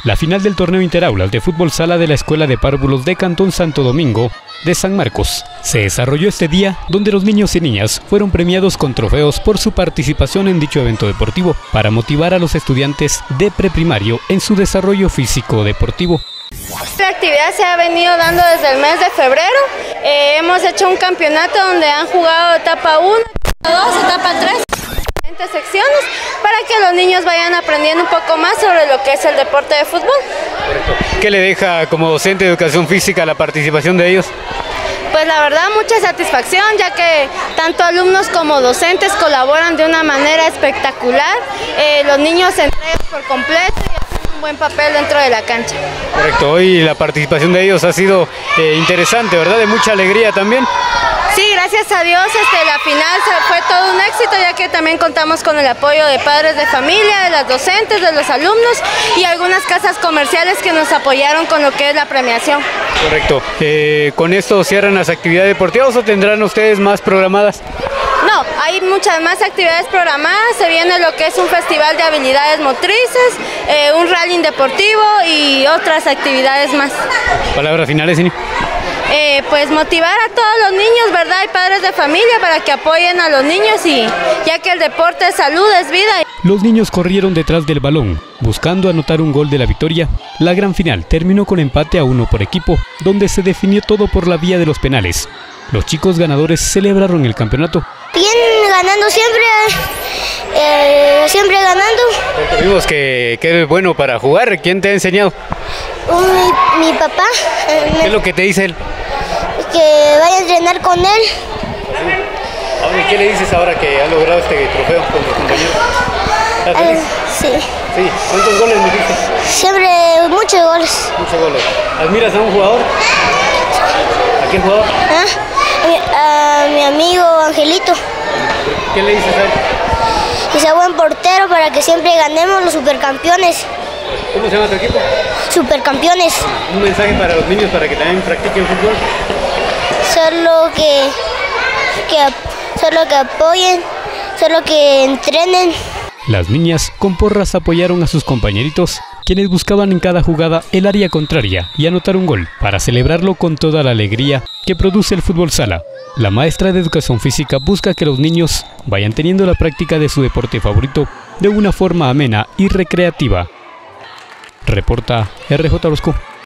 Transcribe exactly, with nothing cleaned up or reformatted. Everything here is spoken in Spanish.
La final del torneo interaulas de fútbol sala de la Escuela de Párvulos de Cantón Santo Domingo de San Marcos se desarrolló este día, donde los niños y niñas fueron premiados con trofeos por su participación en dicho evento deportivo para motivar a los estudiantes de preprimario en su desarrollo físico deportivo. Esta actividad se ha venido dando desde el mes de febrero. Eh, hemos hecho un campeonato donde han jugado etapa uno, etapa dos, etapa tres, diferentes secciones, para que los niños vayan aprendiendo un poco más sobre lo que es el deporte de fútbol. ¿Qué le deja como docente de educación física la participación de ellos? Pues la verdad, mucha satisfacción, ya que tanto alumnos como docentes colaboran de una manera espectacular. Eh, los niños se entregan por completo y hacen un buen papel dentro de la cancha. Correcto, hoy la participación de ellos ha sido eh, interesante, ¿verdad? De mucha alegría también. Sí, gracias a Dios este, la final fue todo un éxito, ya que también contamos con el apoyo de padres de familia, de las docentes, de los alumnos y algunas casas comerciales que nos apoyaron con lo que es la premiación. Correcto. Eh, ¿Con esto cierran las actividades deportivas o tendrán ustedes más programadas? No, hay muchas más actividades programadas. Se viene lo que es un festival de habilidades motrices, eh, un rally deportivo y otras actividades más. Palabras finales, Ini. Eh, pues motivar a todos los niños, ¿verdad? Y padres de familia para que apoyen a los niños, y ya que el deporte es salud, es vida. Los niños corrieron detrás del balón, buscando anotar un gol de la victoria. La gran final terminó con empate a uno por equipo, donde se definió todo por la vía de los penales. Los chicos ganadores celebraron el campeonato. Bien, ganando siempre, eh, siempre ganando. Vimos que, que es bueno para jugar. ¿Quién te ha enseñado? Mi, mi papá. Eh, ¿Qué es lo que te dice él? Que vaya a entrenar con él. ¿Y qué le dices ahora que ha logrado este trofeo con tus compañeros? ¿Estás feliz? Eh, sí. Sí. ¿Cuántos goles metiste? Siempre muchos goles. Muchos goles. ¿Admiras a un jugador? ¿A qué jugador? ¿Ah? A mi amigo Angelito. ¿Qué le dices a él? Que sea buen portero para que siempre ganemos los supercampeones. ¿Cómo se llama tu equipo? Supercampeones. Un mensaje para los niños para que también practiquen fútbol. Solo que, que, solo que apoyen, solo que entrenen. Las niñas con porras apoyaron a sus compañeritos, quienes buscaban en cada jugada el área contraria y anotar un gol para celebrarlo con toda la alegría que produce el fútbol sala. La maestra de educación física busca que los niños vayan teniendo la práctica de su deporte favorito de una forma amena y recreativa. Reporta R J Orozco.